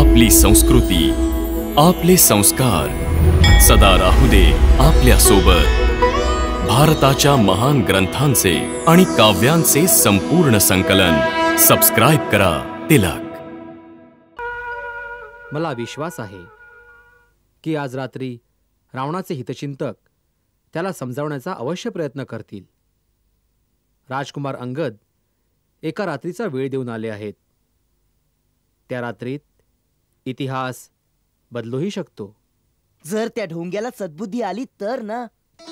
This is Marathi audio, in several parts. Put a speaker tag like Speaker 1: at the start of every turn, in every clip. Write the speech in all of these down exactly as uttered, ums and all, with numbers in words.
Speaker 1: आपली संस्कृती, आपले संस्कार सदा राहू दे आपल्या सोबत। भारताच्या महान ग्रंथांचे आणि काव्यांचे संपूर्ण संकलन सबस्क्राइब करा तिलक।
Speaker 2: मला विश्वास आहे की आज रात्री रावणाचे हितचिंतक त्याला समजावण्याचा अवश्य प्रयत्न करतील। राजकुमार अंगद एका रात्रीचा वेळ देऊन आले आहेत। त्या रात्रीत इतिहास बदलूही शकतो।
Speaker 3: जर त्या ढोंग्याला सद्बुद्धी आली तर ना।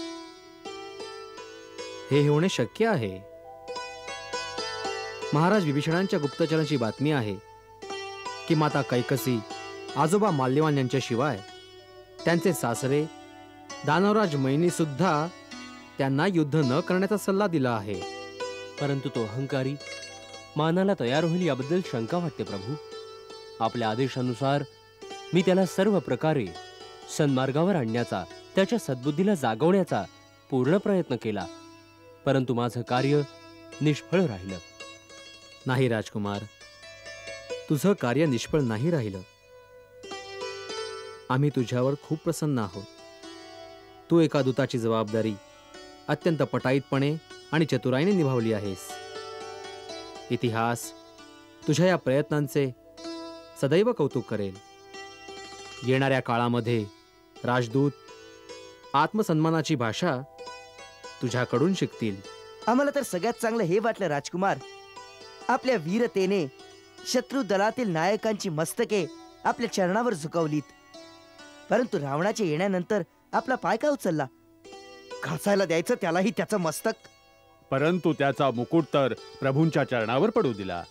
Speaker 2: हे होणे शक्य आहे। महाराज विभीषणांच्या गुप्तचरांची बातमी आहे की माता कैकसी, आजोबा माल्यवान यांच्याशिवाय त्यांचे सासरे दानवराज मैनी सुद्धा त्यांना युद्ध न करण्याचा सल्ला दिला आहे।
Speaker 4: परंतु तो अहंकारी मानाला तयार होईल याबद्दल शंका वाटते प्रभू। आपल्या आदेशानुसार मी त्याला सर्व प्रकारे सन्मार्गावर आणण्याचा, त्याच्या सद्बुद्धीला जागवण्याचा पूर्ण प्रयत्न केला, परंतु माझं कार्य निष्फळ राहिलं।
Speaker 2: नाही राजकुमार, तुझं कार्य निष्फळ नाही राहिलं। आम्ही तुझ्यावर खूप प्रसन्न आहोत। तू एका दूताची जबाबदारी अत्यंत पटाईतपणे आणि चतुराईने निभावली आहेस। इतिहास तुझ्या या प्रयत्नांचे सदैव कौतुक करेल। येणाऱ्या काळामध्ये राजदूत आत्मसन्मानाची भाषा तुझ्याकडून शिकतील।
Speaker 3: आम्हाला तर सगळ्यात चांगलं हे वाटलं राजकुमार, आपल्या वीरतेने शत्रू दलातील नायकांची मस्तके आपल्या चरणावर झुकवलीत। परंतु रावणाच्या येण्यानंतर आपला पाय का उचलला? घासायला द्यायचं त्यालाही त्याचं मस्तक।
Speaker 5: परंतु त्याचा मुकुट तर प्रभूंच्या चरणावर पडू दिला।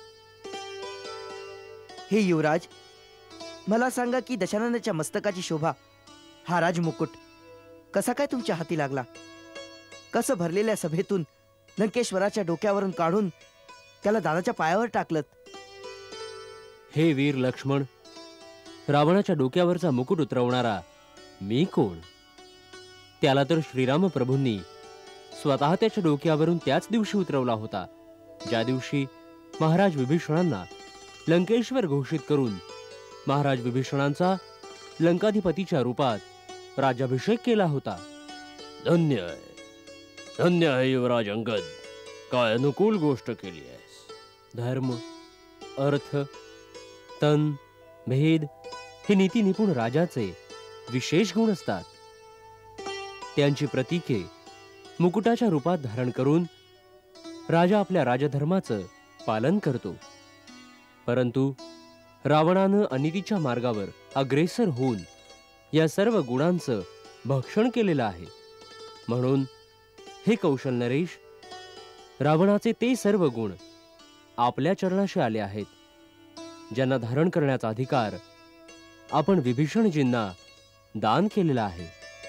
Speaker 3: हे युवराज, मला सांगा की दशाननाच्या मस्तकाची शोभा, हा राजमुकुट कसा काय तुमच्या हाती लागला? कसं भरलेल्या सभेतून लंकेश्वराच्या डोक्यावरून काढून त्याला दादाच्या पायावर टाकलं?
Speaker 4: हे वीर लक्ष्मण, रावणाच्या डोक्यावरचा मुकुट उतरवणारा मी कोण? त्याला तर श्रीराम प्रभूंनी स्वतः त्याच्या डोक्यावरून त्याच दिवशी उतरवला होता, ज्या दिवशी महाराज विभीषणांना लंकेश्वर घोषित करून महाराज विभीषणांचा लंकाधिपतीच्या रूपात राज्याभिषेक केला होता। धन्य आहे, धन्य आहे युवराज अंगद, काय अनुकूल गोष्ट केली आहेस। धर्म, अर्थ, तन, भेद हे नीती निपुण राजाचे विशेष गुण असतात। त्यांची प्रतीके मुकुटाच्या रूपात धारण करून राजा आपल्या राजधर्माचं पालन करतो। परंतु रावणानं अनितीच्या मार्गावर अग्रेसर होऊन या सर्व गुणांचं भक्षण केलेलं आहे। म्हणून हे कौशल नरेश, रावणाचे ते सर्व गुण आपल्या चरणाशी आले आहेत, ज्यांना धारण करण्याचा अधिकार आपण विभीषणजींना दान केलेला आहे।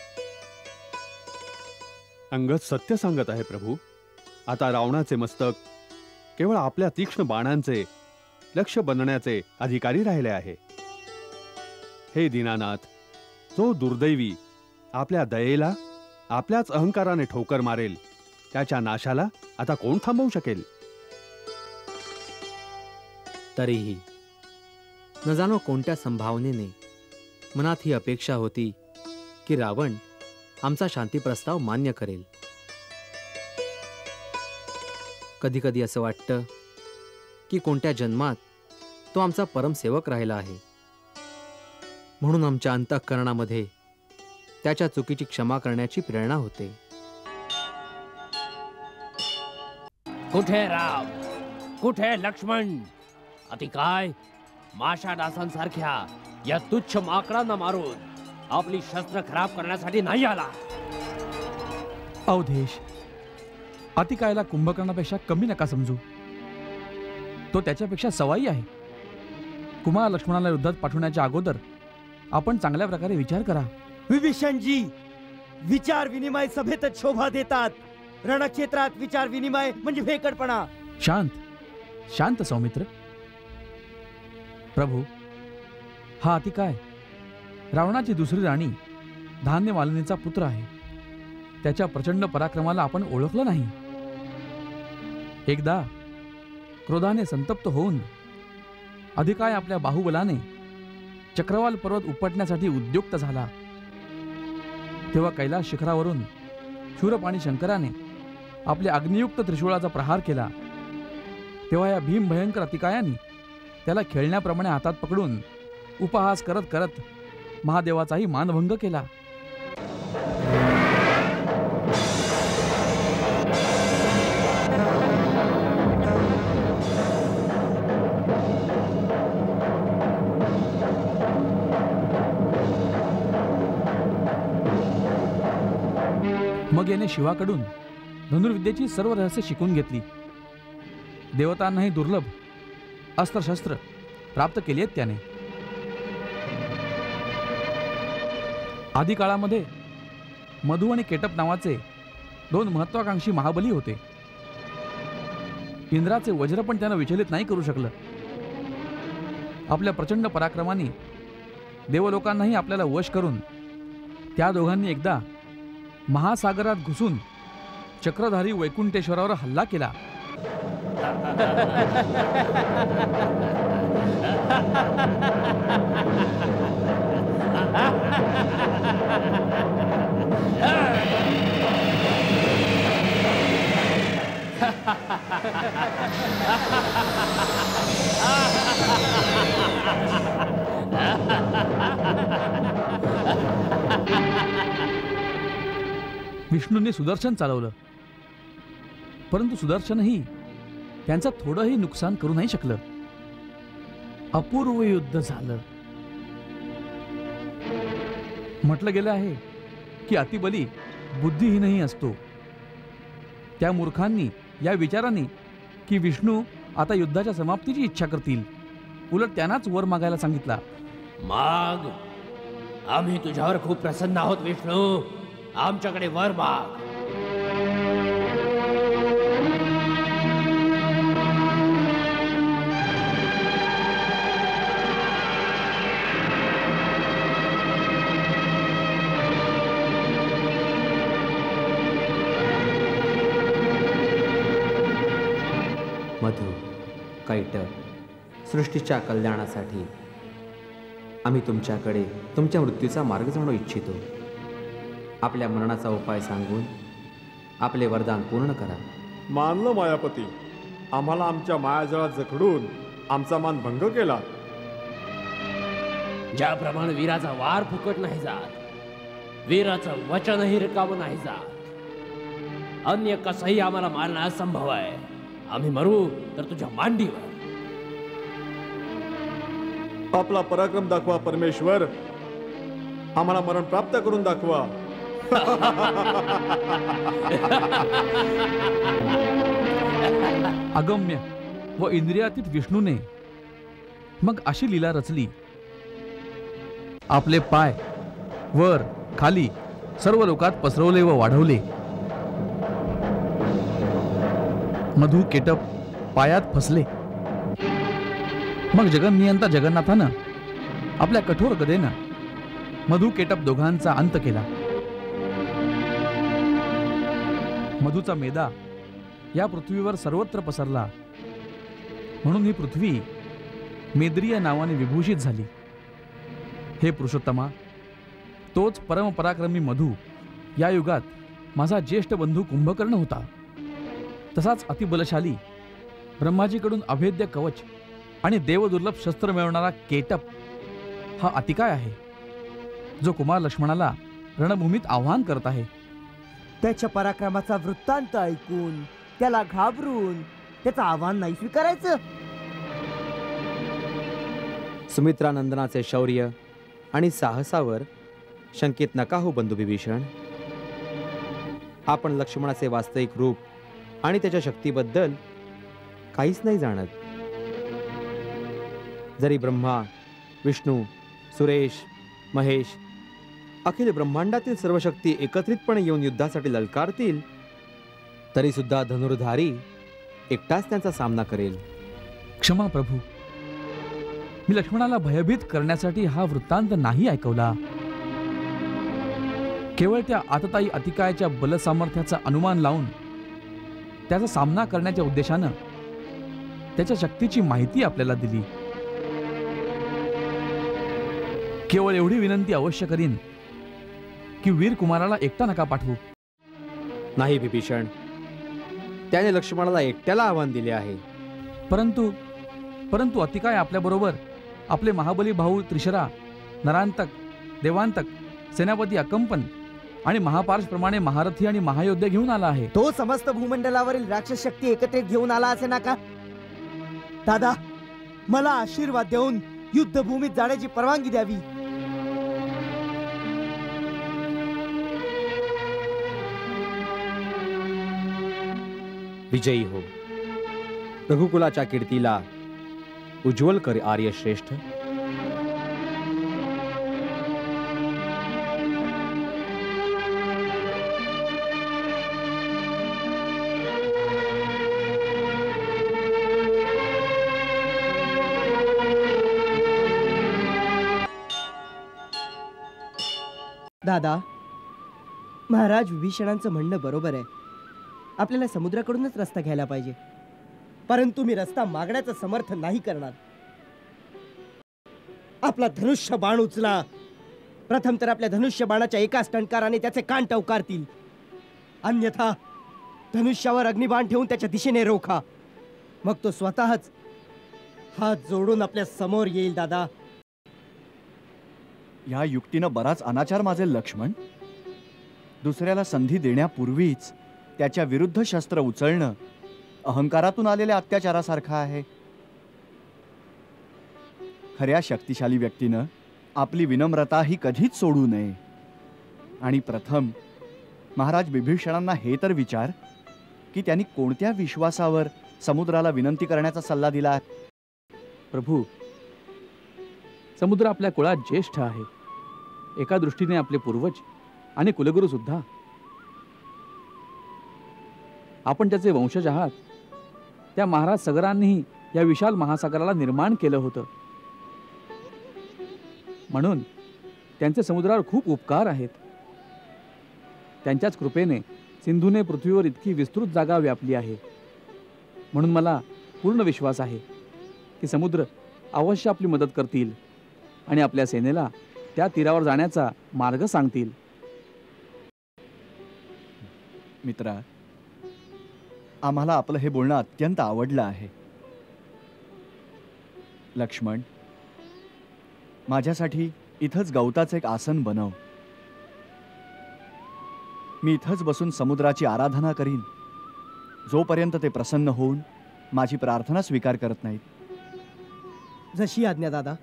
Speaker 5: अंगद सत्य सांगत आहे प्रभू। आता रावणाचे मस्तक केवळ आपल्या तीक्ष्ण बाणांचे लक्ष्य बनण्याचे अधिकारी राहिले आहे। हे दीनानाथ, जो दुर्दैवी आपल्या दयेला आपल्याच अहंकाराने ठोकर मारेल, त्याच्या नाशाला आता कोण थांबवू शकेल?
Speaker 2: तरीही न जाणो कोणत्या संभावनेने मनात ही अपेक्षा होती की रावण आमचा शांती प्रस्ताव मान्य करेल। कधी कधी असं वाटतं की कोणत्या जन्मात तो आमचा परमसेवक राहिला आहे, म्हणून आमच्या अंतःकरणामध्ये त्याच्या चुकीची क्षमा करण्याची प्रेरणा होते।
Speaker 4: कुठे राम, कुठे लक्ष्मण? अति काय माशा डासांसारख्या या तुच्छ माकडांना मारून आपली शस्त्र खराब करण्यासाठी नाही आला?
Speaker 6: अवधेश, अतिकायला कुंभकर्णापेक्षा कमी नका समजू। तो त्याच्यापेक्षा सवाई आहे। कुमार लक्ष्मणाला युद्धात पाठवण्याच्या अगोदर आपण चांगल्या प्रकारे विचार करा।
Speaker 3: विभीषणजी, विचार विनिमय सभेतच शोभा देतात, रणक्षेत्रात विचार विनिमय म्हणजे भेकडपणा।
Speaker 6: शांत शांत सौमित्र। प्रभू, हा अतिकाय रावणाची दुसरी राणी धान्य मालिनीचा पुत्र आहे। त्याच्या प्रचंड पराक्रमाला आपण ओळखलं नाही। एकदा क्रोधाने संतप्त होऊन अधिकाय आपल्या बाहुबलाने चक्रवाल पर्वत उपटण्यासाठी उद्युक्त झाला, तेव्हा कैलास शिखरावरून शूरपाणी शंकराने आपल्या अग्नियुक्त त्रिशूळाचा प्रहार केला, तेव्हा या भीम भयंकर अतिकायाने त्याला खेळण्याप्रमाणे हातात पकडून उपहास करत करत महादेवाचाही मानभंग केला. मग याने शिवाकडून धनुर्विद्येची सर्व रहस्य शिकून घेतली. देवतांनाही दुर्लभ अस्त्रशस्त्र प्राप्त केली आहेत त्याने. आधी काळामध्ये मधु आणि केटप नावाचे दोन महत्वाकांक्षी महाबली होते. इंद्राचे वज्र पण त्यानं विचलित नाही करू शकलं. आपल्या प्रचंड पराक्रमाने देवलोकांनाही आपल्याला वश करून त्या दोघांनी एकदा महासागरात घुसून चक्रधारी वैकुंठेश्वरावर हल्ला केला. विष्णूने सुदर्शन चालवलं, परंतु सुदर्शनही त्यांचं थोडंही नुकसान करू नाही शकलं. अपूर्व युद्ध झालं. म्हटलं गेलं आहे की अतिबली बुद्धिहीनही असतो. त्या मूर्खांनी या विचाराने की विष्णू आता युद्धाच्या समाप्तीची इच्छा करतील, उलट त्यांनाच वर मागायला सांगितला.
Speaker 4: माग, आम्ही तुझ्यावर खूप प्रसन्न आहोत विष्णू, आमच्याकडे वर माग.
Speaker 2: मधु, कैटप, सृष्टीच्या कल्याणासाठी आम्ही तुमच्याकडे तुमच्या मृत्यूचा मार्ग जाणू इच्छितो. आपल्या मरणाचा उपाय सांगून आपले वरदान पूर्ण करा.
Speaker 7: मानलं मायापती, आम्हाला आमच्या मायाजळात जखडून आमचा मान भंग केला.
Speaker 4: ज्याप्रमाणे वीराचा वार फुकट नाही जात, वीराचं वचनही रिकामं नाही जात, अन्य कसंही आम्हाला मारणं असंभव आहे. आम्ही मरू तर तुझ्या मांडीवर.
Speaker 7: आपला पराक्रम दाखवा परमेश्वर, आम्हाला मरण प्राप्त करून दाखवा.
Speaker 6: अगम्य व इंद्रियातीत विष्णूने मग अशी लीला रचली. आपले पाय वर खाली सर्व लोकात पसरवले व वाढवले. मधु केटप पायात फसले. मग जगन्नियंता जगन्नाथानं आपल्या कठोर गदेनं मधु केटप दोघांचा अंत केला. मधुचा मेदा या पृथ्वीवर सर्वत्र पसरला, म्हणून ही पृथ्वी मेद्रिय नावाने विभूषित झाली. हे पुरुषोत्तमा, तोच परमपराक्रमी मधु या युगात माझा ज्येष्ठ बंधू कुंभकर्ण होता. तसाच अतिबलशाली ब्रह्माजीकडून अभेद्य कवच आणि देवदुर्लभ शस्त्र मिळवणारा केटप हा अतिकाय आहे, जो कुमार लक्ष्मणाला रणभूमीत आव्हान करत आहे.
Speaker 3: त्याच्या पराक्रमाचा वृत्तांत ऐकून त्याला घाबरून त्याचं आव्हान नाही स्वीकारायचं.
Speaker 2: सुमित्रानंदनाचे शौर्य आणि साहसावर शंकित नका हो बंधू विभीषण. आपण लक्ष्मणाचे वास्तविक रूप आणि त्याच्या शक्तीबद्दल काहीच नाही जाणत. जरी ब्रह्मा, विष्णू, सुरेश, महेश, अखिल ब्रह्मांडातील सर्व शक्ती एकत्रितपणे येऊन युद्धासाठी ललकारतील, तरी सुद्धा धनुर्धारी एकटाच त्यांचा सामना करेल.
Speaker 6: क्षमा प्रभू, मी लक्ष्मणाला भयभीत करण्यासाठी हा वृत्तांत नाही ऐकवला. केवळ त्या आततायी अतिकायाच्या बलसामर्थ्याचा अनुमान लावून त्याचा सामना करण्याच्या उद्देशानं त्याच्या शक्तीची माहिती आपल्याला दिली. केवळ एवढी विनंती अवश्य करीन की वीर कुमाराला एकटा नका पाठवू.
Speaker 2: नाही विभीषण, त्याने लक्ष्मणाला एकट्याला आव्हान दिले आहे.
Speaker 6: परंतु परंतु अतिकाय आपल्याबरोबर आपले महाबली भाऊ त्रिशरा, नरांतक, देवांतक, सेनापती अकंपन आणि महापार्श प्रमाणे महारथी आणि महायोद्धे घेऊन आला आहे.
Speaker 3: तो समस्त भूमंडलावरील राक्षस शक्ती एकत्रित घेऊन आला असे ना का? दादा, मला आशीर्वाद देऊन युद्धभूमीत जाण्याची परवानगी द्यावी.
Speaker 2: विजयी हो. रघुकुलाच्या कीर्तीला उज्ज्वल कर आर्य श्रेष्ठ.
Speaker 3: दादा, महाराज विभीषणांचं म्हणणं बरोबर आहे. आपल्याला समुद्राकडूनच रस्ता घ्यायला पाहिजे. परंतु मी रस्ता मागण्याचं समर्थन नाही करणार. आपला धनुष्य बाण उचला. प्रथम तर आपल्या धनुष्य बाणाच्या एकाच टंकाराने त्याचे कान टवकारतील. अन्यथा धनुष्यावर अग्निबाण ठेवून त्याच्या दिशेने रोखा. मग तो स्वतःच हात जोडून आपल्या समोर येईल. दादा,
Speaker 8: या युक्तीनं बराच अनाचार माझे लक्ष्मण. दुसऱ्याला संधी देण्यापूर्वीच त्याच्या विरुद्ध शस्त्र उचलणं अहंकारातून आलेल्या अत्याचारासारखं आहे. खऱ्या शक्तिशाली व्यक्तीनं आपली विनम्रता ही कधीच सोडू नये. आणि प्रथम महाराज विभीषणांना हे तर विचार की त्यांनी कोणत्या विश्वासावर समुद्राला विनंती करण्याचा सल्ला दिला.
Speaker 6: प्रभू, समुद्र आपल्या कुळात ज्येष्ठ आहे. एका दृष्टीने आपले पूर्वज आणि कुलगुरू सुद्धा. आपण त्याचे वंशज आहात. त्या महाराज सगरांनीही या विशाल महासागराला निर्माण केलं होतं. म्हणून त्यांचे समुद्रावर खूप उपकार आहेत. त्यांच्याच कृपेने सिंधूने पृथ्वीवर इतकी विस्तृत जागा व्यापली आहे. म्हणून मला पूर्ण विश्वास आहे की समुद्र अवश्य आपली मदत करतील आणि आपल्या सेनेला त्या तीरावर जाण्याचा मार्ग सांगतील.
Speaker 8: मित्रा, आम्हाला आपलं हे बोलणं अत्यंत आवडलं आहे. लक्ष्मण, माझ्यासाठी इथंच गवताचं एक आसन बनव. मी इथंच बसून समुद्राची आराधना करीन जोपर्यंत ते प्रसन्न होऊन माझी प्रार्थना स्वीकार करत नाहीत.
Speaker 3: जशी आज्ञा दादा.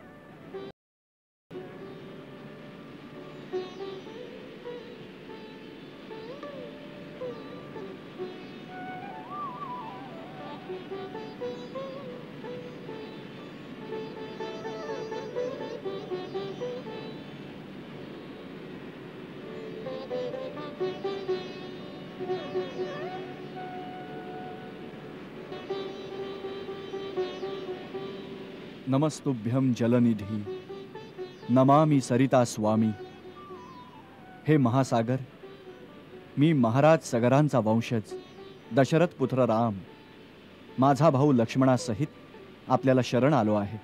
Speaker 8: नमस्तुभ्यं जलनिधी, नमामि सरिता स्वामी. हे महासागर, मी महाराज सगरांचा वंशज दशरथ पुत्र राम, माझा भाऊ लक्ष्मणासहित आपल्याला शरण आलो आहे.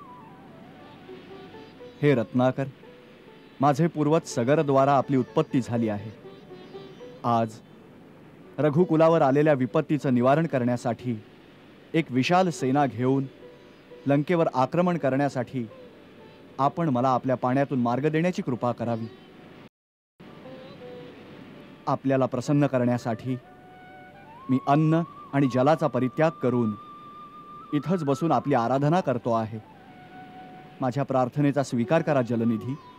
Speaker 8: हे रत्नाकर, माझे पूर्वज सगरद्वारा आपली उत्पत्ती झाली आहे. आज रघुकुलावर आलेल्या विपत्तीचं निवारण करण्यासाठी एक विशाल सेना घेऊन लंकेवर आक्रमण करण्यासाठी आपण मला आपल्या पाण्यातून मार्ग देण्याची कृपा करावी. आपल्याला प्रसन्न करण्यासाठी मी अन्न आणि जलाचा परित्याग करून इथंच बसून आपली आराधना करतो आहे. माझ्या प्रार्थनेचा स्वीकार करा जलनिधी.